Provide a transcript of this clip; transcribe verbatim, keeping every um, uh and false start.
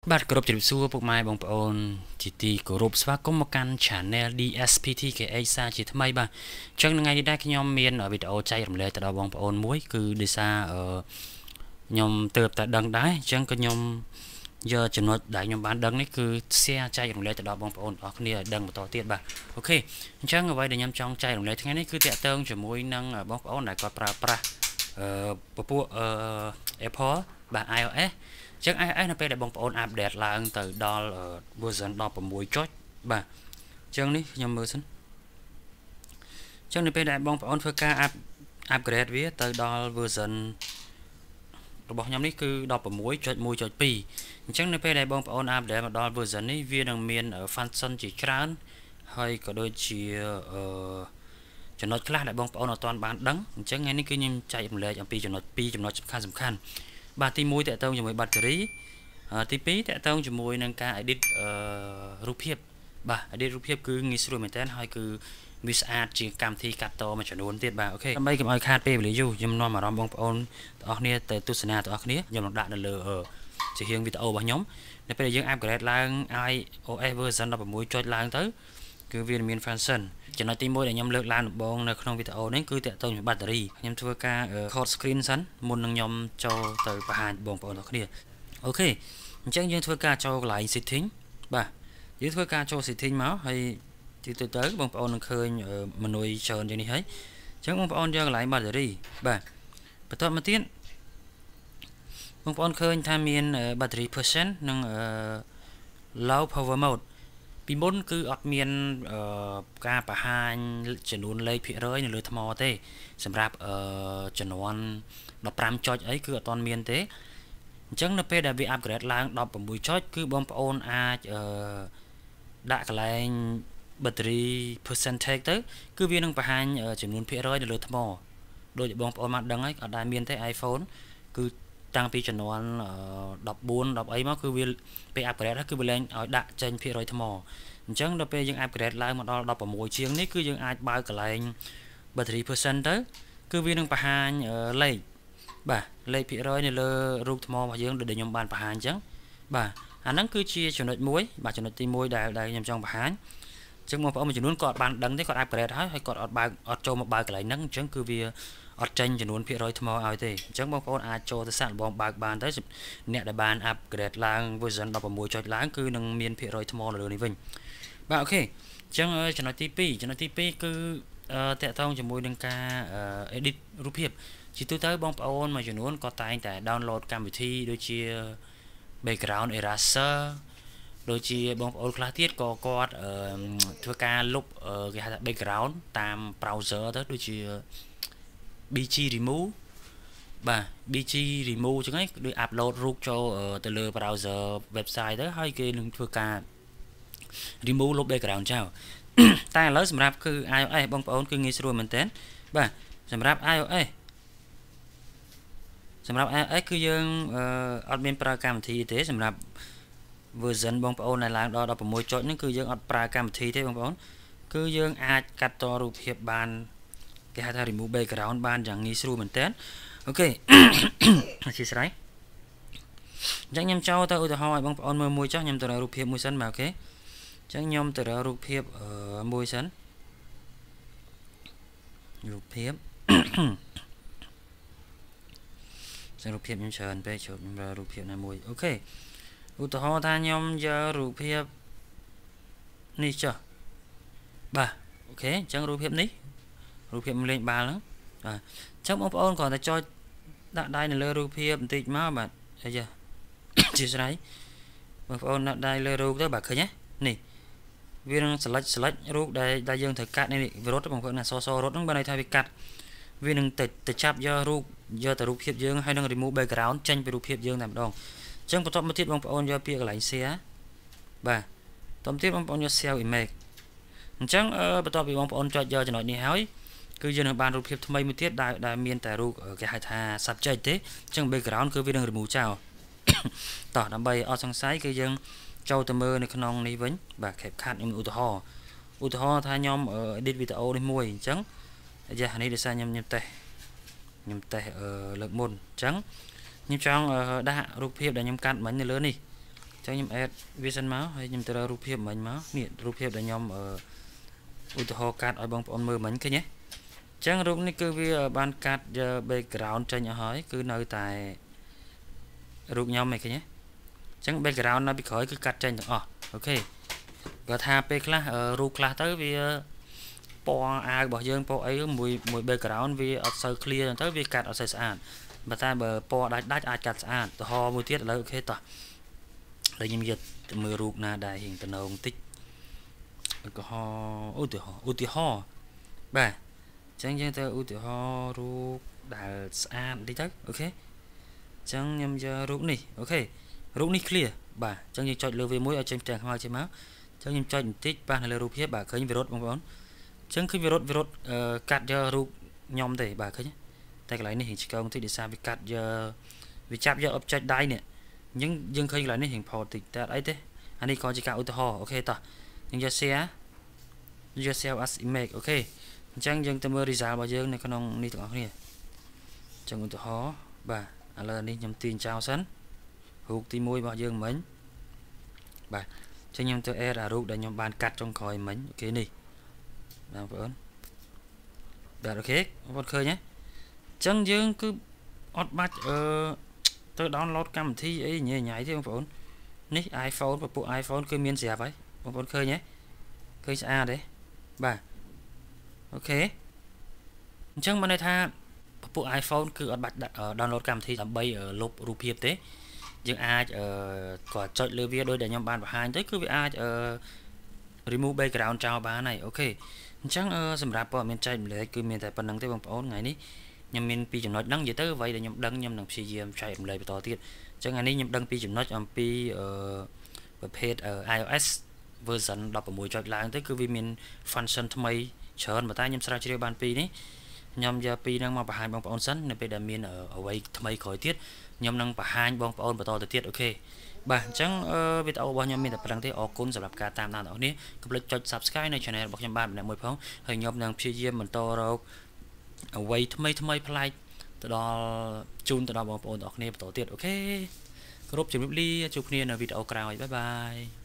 បាទគោរពជម្រាបសួរពុកម៉ែបងប្អូនជាទីគោរពស្វាគមន៍មកកាន់ Channel ឌី អេស ភី ធី កេ អេច សាជាថ្មីបាទអញ្ចឹងថ្ងៃនេះដែរខ្ញុំមានវីដេអូចែករំលែកទៅដល់បងប្អូនមួយគឺដោយសារខ្ញុំទើបតែដឹងដែរអញ្ចឹងក៏ខ្ញុំយកចំណុចដែលខ្ញុំបានដឹងនេះគឺ share ចែករំលែកទៅដល់បងប្អូនអរគ្នាឲ្យដឹងបន្តទៀតបាទអូខេអញ្ចឹងអ្វីដែលខ្ញុំចង់ចែករំលែកថ្ងៃនេះគឺតាក់ទងជាមួយនឹងបងប្អូនដែលគាត់ប្រើប្រាស់អឺពពួកអឺ Apple បាទ iOS ចឹង iOS នៅពេលដែលបងប្អូនអាប់ដេតឡើងទៅដល់ version ដប់ប្រាំមួយចុចបាទចឹងនេះខ្ញុំមើលសិនចឹងនៅពេលដែលបងប្អូនធ្វើការ up upgrade វាទៅដល់ version របស់ខ្ញុំនេះគឺដប់ប្រាំមួយចុចមួយចុចពីរអញ្ចឹងនៅពេលដែលបងប្អូន update មកដល់ version នេះវានឹងមាន function ជាច្រើនហើយក៏ដូចជាអឺចំណុចខ្លះដែលបងប្អូនអត់ទាន់បានដឹងអញ្ចឹងថ្ងៃនេះគឺខ្ញុំចែករំលែកអំពីចំណុចពីរចំណុចសំខាន់សំខាន់បាទទីមួយតកតងជាមួយ battery ទីពីរតកតងជាមួយនឹងការ edit អឺរូបភាពបាទ edit រូបភាពគឺងាយស្រួលមែនតើហើយគឺវាស្អាតជាងកម្មវិធីកាត់តមួយចំនួនទៀតបាទអូខេដើម្បីកុំឲ្យខាតពេលវេលាយូរខ្ញុំនាំអារម្មណ៍បងប្អូនទាំងអស់គ្នាទៅទស្សនាទាំងអស់គ្នាខ្ញុំនឹងដាក់នៅលើជារៀងវីដេអូរបស់ខ្ញុំនៅពេលដែលយើង upgrade ឡើង iOS version ដប់ប្រាំមួយចុចឡើងទៅគឺវាមាន function ចំណុចទីមួយដែលខ្ញុំលើកឡើងដំបូងនៅក្នុងវីដេអូនេះគឺតកតងជាមួយ battery ខ្ញុំធ្វើការ hot screen សិនមុននឹងខ្ញុំចូលទៅបង្ហាញបងប្អូនទាំងគ្នាអូខេអញ្ចឹងយើងធ្វើការចូលកន្លែង setting បាទយើងធ្វើការចូល setting មកហើយទីទៅទៅបងប្អូននឹងឃើញ menu ច្រើនយ៉ាងនេះហើយអញ្ចឹងបងប្អូនយកកន្លែង battery បាទបន្ទាប់មកទៀតបងប្អូនឃើញថាមាន battery percent និង low power mode ពីមុនគឺអត់មានការបង្ហាញចំនួនលេខភាគរយនៅលើថ្មទេសម្រាប់ចំនួនដប់ប្រាំចុចអីគឺអត់ទាន់មានទេអញ្ចឹងនៅពេលដែលវា upgrade ឡើងដប់ប្រាំមួយចុចគឺបងប្អូនអាចដាក់កន្លែង battery percentage ទៅគឺវានឹងបង្ហាញចំនួនភាគរយនៅលើថ្មដូចបងប្អូនបានដឹងហើយអត់ដែលមានទេ iPhone គឺតាំងពីចំនួនដប់បួន ដប់អីមកគឺវាពេល upgrade គឺវាលែងឲ្យដាក់ចេញភាគរយថ្មអញ្ចឹងដល់ពេលយើង upgrade ឡើងមកដល់ដប់ប្រាំមួយជាងនេះគឺយើងអាចបើកកន្លែង battery percent ទៅគឺវានឹងបង្ហាញលេខបាទលេខភាគរយនៅលើរូបថ្មរបស់យើងដូចខ្ញុំបានបង្ហាញអញ្ចឹងបាទអាហ្នឹងគឺជាចំណុចមួយបាទចំណុចទីមួយដែលដែលខ្ញុំចង់បង្ហាញអញ្ចឹងបងប្អូនមួយចំនួនគាត់បានដឹងទេគាត់ upgrade ហើយហើយគាត់អត់បើកអត់ចូលមកបើកកន្លែងហ្នឹងអញ្ចឹងគឺវាអត់ចេញចំនួនភាគរយថ្មឲ្យទេអញ្ចឹងបងប្អូនអាចចូលទៅសាកល្បងបើកបានទៅអ្នកដែលបាន upgrade ឡើង version ដប់ប្រាំមួយចុចឡើងគឺនឹងមានភាគរយថ្មនៅលើនេះវិញបាទអូខេអញ្ចឹងចំណុចទីពីរចំណុចទីពីរគឺតកតងជាមួយនឹងការ edit រូបភាពជាទូទៅបងប្អូនមួយចំនួនក៏តែងតែ download កម្មវិធីដូចជា background eraser ដូចជាបងប្អូនខ្លះទៀតក៏គាត់ធ្វើការលុបគេហៅថា background តាម browser ទៅដូចជា bê giê remove បាទ bê giê remove អញ្ចឹងឯងដូច upload រូបចូលទៅលើ browser website ទៅហើយគេនឹងធ្វើការ remove លុប background ចោលតែឥឡូវសម្រាប់គឺ iOS បងប្អូនគឺងាយស្រួលមែនតើបាទសម្រាប់ iOS សម្រាប់ iOS គឺយើងអត់មានប្រើកម្មវិធីទេសម្រាប់ version បងប្អូនដែលឡើងដល់ដប់ប្រាំមួយចុចហ្នឹងគឺយើងអត់ប្រើកម្មវិធីទេបងប្អូនគឺយើងអាចកាត់តរូបភាពបានគេហៅថា remove background បានយ៉ាងងាយស្រួលមែនតើអូខេអធិស្ឋានអញ្ចឹងខ្ញុំចូលទៅឧទាហរណ៍ឲ្យបងប្អូនមើលមួយចុះខ្ញុំទៅរករូបភាពមួយសិនបាទអូខេអញ្ចឹងខ្ញុំទៅរករូបភាពមួយសិនរូបភាពសរុបភាពខ្ញុំច្រើនពេកជួបខ្ញុំរករូបភាពណាមួយអូខេឧទាហរណ៍ថាខ្ញុំយករូបភាពនេះចុះបាទអូខេអញ្ចឹងរូបភាពនេះរូបភាពលេងបាល់ហ្នឹងបាទអញ្ចឹងបងប្អូនគ្រាន់តែចុចដាក់ដៃនៅលើរូបភាពបន្តិចមកបាទអីចាជាស្រ័យបងប្អូនដាក់ដៃលើរូបទៅបាទឃើញទេនេះវានឹង select select រូបដែលដែលយើងត្រូវកាត់នេះវារត់បងប្អូនណាសសរត់ហ្នឹងបើន័យថាវាកាត់វានឹងទៅទៅចាប់យករូបយកទៅរូបភាពយើងហើយនឹង remove background ចេញពីរូបភាពយើងតែម្ដងអញ្ចឹងបន្ទាប់មកទៀតបងប្អូនយកពាក្យកន្លែង share បាទបន្ទាប់ទៀតបងប្អូនយក save image អញ្ចឹងបន្ទាប់ពីបងប្អូនចុចយកចំណុចនេះហើយគឺយើងនឹងបានរូបភាពថ្មីមួយទៀតដែលដែលមានតែរូបគេហៅថា subject ទេអញ្ចឹង background គឺវានឹង remove ចោលតោះដើម្បីអត់សង្ស័យគឺយើងចូលទៅមើលនៅក្នុងនេះវិញបាទ CapCut ខ្ញុំឧទាហរណ៍ឧទាហរណ៍ថាខ្ញុំ edit វីដេអូនេះមួយអញ្ចឹងយ៉ានេះដោយសារខ្ញុំខ្ញុំតេស្តខ្ញុំតេស្តលើកមុនអញ្ចឹងខ្ញុំចង់ដាក់រូបភាពដែលខ្ញុំកាត់មិញនៅលើនេះ chẳng nhầm add vision máu hay nhầm từ rụp hiệp mình máu nè rụp hiệp để nhom ở u tô ho card ở bóng ôn mưa mình cái nhé chẳng rụp này cứ vì ban card background trên nhà hỏi cứ nơi tại rụp nhom này cái nhé chẳng background nó bị khỏi cứ cắt trên ờ ok và tha pe class rụp class tới vì po ai bỏ dương po ấy mùi mùi background vì ở sơ clear tới vì cắt ở sơ sàn mà ta bờ po đá đá ai cắt sàn từ ho mùi tiết là ok tỏ đây nhầm giật mưa rụp na đại hình từ nông tích có ho ưu tiểu ho ưu tiểu ho bà chẳng chẳng tới ưu tiểu ho rụp đại sàn đi tới ok chẳng nhầm giờ rụp này ok rụp này clear bà chẳng như chọn lừa về mũi ở trên trang hoa trên máu chẳng nhầm chọn tích ba là rụp hết bà khởi virus bóng bóng chẳng khi virus virus cắt giờ rụp nhom để bà khởi nhé tay cái này này hình chỉ công thì để sao bị cắt giờ bị chạm giờ object đai nè nhưng nhưng khi lại này hình phò thì ta ấy thế anh đi coi chỉ cả auto ho ok ta nhưng giờ xe giờ xe as image ok chẳng dừng tâm result bao giờ này con ông đi tưởng nè chẳng auto ho bà là đi nhầm tiền trao sẵn hụt ti môi bao giờ mấy bà cho nhầm tôi e là rút để nhầm bàn cắt trong khỏi mấy ok đi làm vẫn đạt ok con khơi nhé chẳng dừng cứ ót bắt ờ tôi download cam thi ấy nhảy nhảy thế không nick iPhone và bộ iPhone cứ miên dẹp ấy một con khơi nhé khơi a đấy bà ok chẳng mà này tha bộ iPhone cứ ở bắt download cam thi làm bay ở lục rụp hiệp thế nhưng ai ở quả chọn lừa video đôi để nhầm bàn và hai tới cứ bị ai ở remove background chào bà này ok chẳng sầm rạp vào miền tây lấy cứ miền tây phần năng tới bằng ổn ngày ní nhầm miền pi chấm nói đăng gì tới vậy để nhầm đăng nhầm đăng phi diêm chạy lấy to tiết chẳng ngày ní nhầm đăng pi chấm nói nhầm pi ở page ở iOS version đọc ở mùi chọn lại tới cứ vì miền function thay mới chọn mà ta nhầm sai chơi bàn pi ní nhầm giờ pi đang mà bà hai bằng ổn sẵn nên bây giờ miền ở ở vậy thay khỏi tiết nhầm năng bà hai bằng ổn và to tiết ok bà chẳng video bao nhiêu mình tập đăng thế ở cuốn sắp cả tam nào đó ní cứ lấy cho subscribe này channel bọc nhầm bàn này mùi phóng hơi nhầm năng phi diêm mình to rồi ở quay thay thay play từ đó chun từ đó bằng ổn đó này tổ tiết ok group chụp ly chụp nia ở video cào bye bye